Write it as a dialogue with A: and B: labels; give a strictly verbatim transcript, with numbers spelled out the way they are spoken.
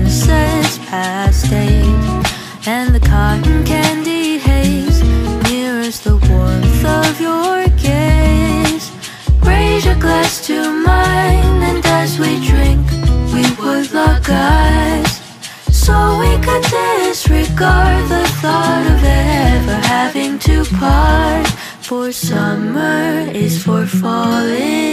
A: sunsets past eight, and the cotton candy haze mirrors the warmth of your gaze. Raise your glass to mine, and as we drink, we would lock eyes, so we could disregard the thought of ever having to part. For summer is for falling